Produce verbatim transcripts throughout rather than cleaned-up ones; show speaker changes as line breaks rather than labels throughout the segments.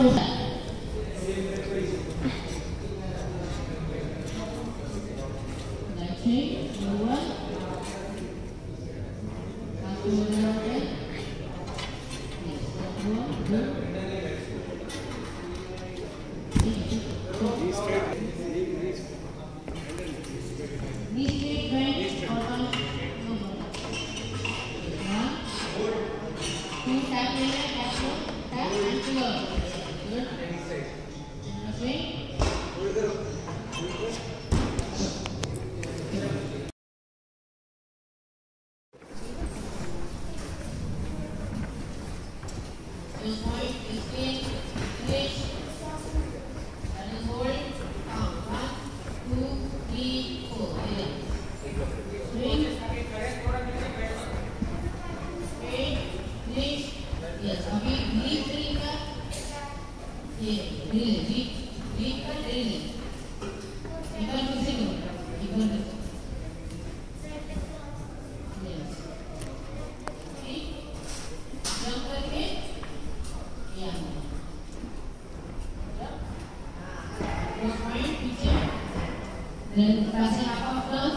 Dan kasih apa plus?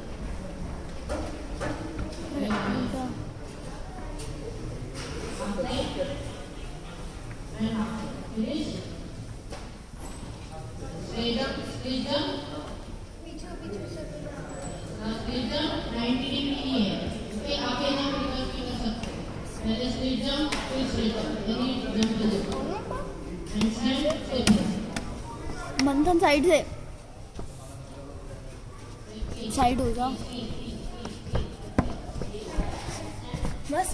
Finish. Straight up, straight up. Straight up, ninety degree है. इसके आगे ना reverse भी कर सकते हैं. पहले straight jump, फिर straight up. यानी jump कर दो. Handstand, straight up.
Manthan side से साइड हो जाओ बस.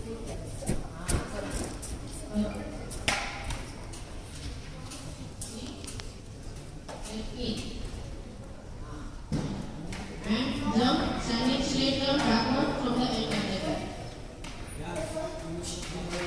And jump, standing straight down backward from the end of the back.